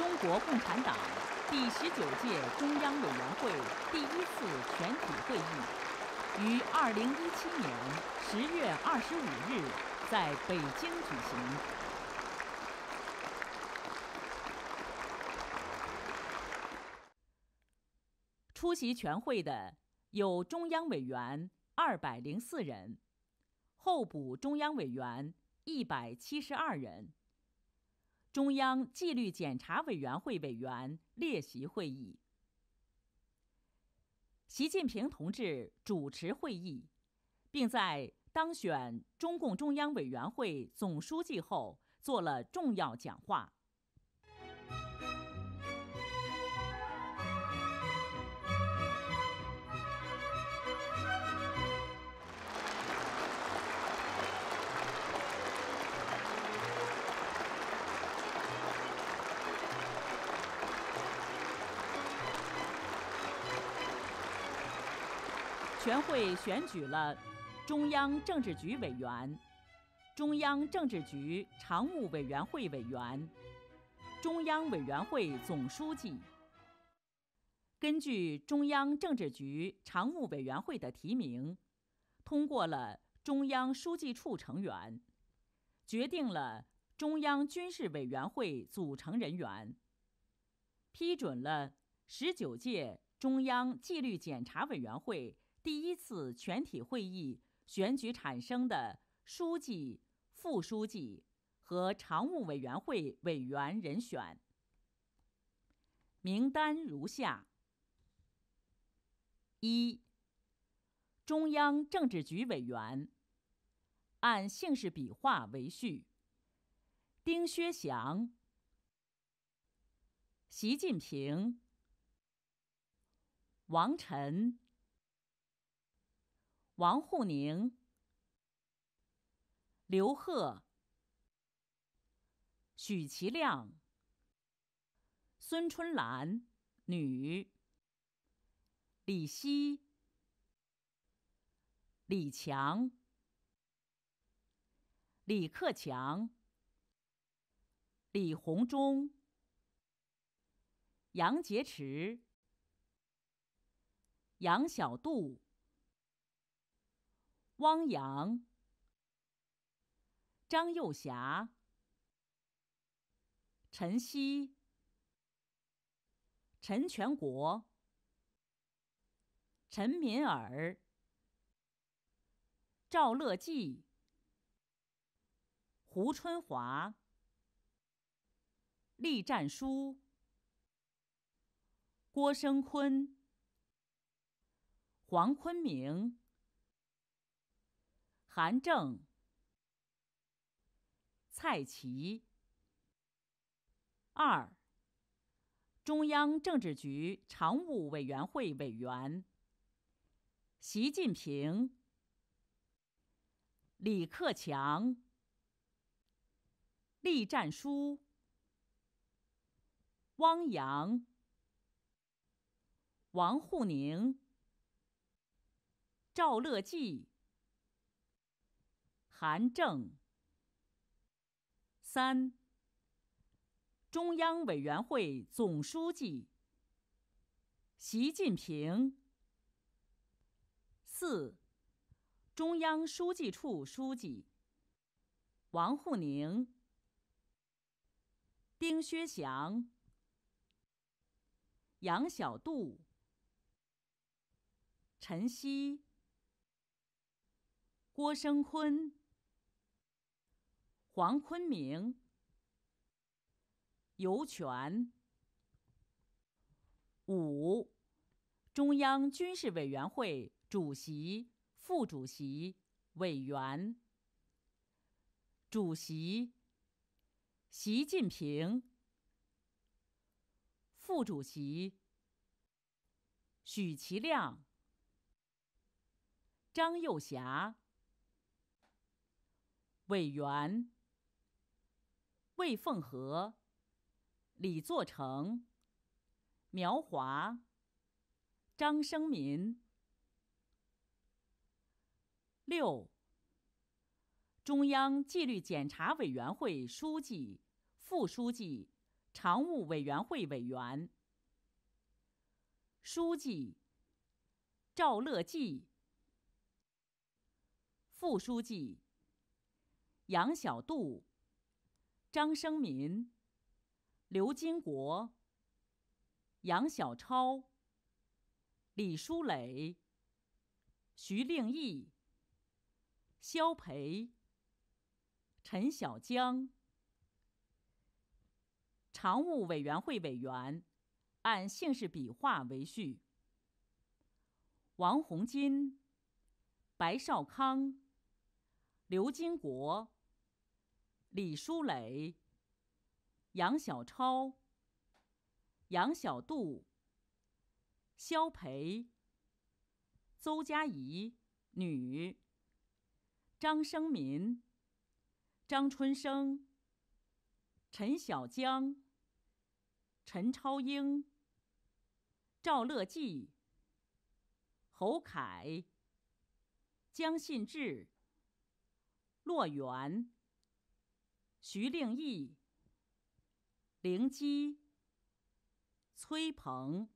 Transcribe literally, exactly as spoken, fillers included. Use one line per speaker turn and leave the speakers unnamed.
中国共产党第十九届中央委员会第一次全体会议于二零一七年十月二十五日在北京举行。出席全会的有中央委员二百零四人，候补中央委员一百七十二人。中央纪律检查委员会委员列席会议。习近平同志主持会议，并在当选中共中央委员会总书记后做了重要讲话。全会选举了中央政治局委员、中央政治局常务委员会委员、中央委员会总书记。根据中央政治局常务委员会的提名，通过了中央书记处成员，决定了中央军事委员会组成人员，批准了十九届中央纪律检查委员会第一次全体会议选举产生的书记、副书记和常务委员会委员人选。名单如下：一、中央政治局委员，按姓氏笔画为序：丁薛祥、习近平、王晨、王沪宁、刘鹤、许其亮、孙春兰女、李希、李强、李克强、李鸿忠、杨洁篪、杨小渡、汪洋、张又侠、陈希、陈全国、陈敏尔、赵乐际、胡春华、栗战书、郭声琨、黄坤明、韩正、蔡奇。二、中央政治局常务委员会委员：习近平、李克强、栗战书、汪洋、王沪宁、赵乐际、韩正。三、中央委员会总书记：习近平。四、中央书记处书记：王沪宁、丁薛祥、杨小渡、陈希、郭声琨、黄坤明、尤权。五、中央军事委员会主席、副主席、委员。主席：习近平。副主席：许其亮、张又侠。委员：魏凤和、李作成、苗华、张生民。六、中央纪律检查委员会书记、副书记、 常务委员会委员。书记赵乐际，副书记杨小杜、张生民、刘金国、杨小超、李书磊、徐令义、肖培、陈小江。常务委员会委员按姓氏笔画为序：王洪金、白绍康、刘金国、李书磊、杨小超、杨小杜、肖培、邹佳怡女、张生民、张春生、陈小江、陈超英、赵乐际、侯凯、江信志、骆元、徐令义、凌基、崔鹏。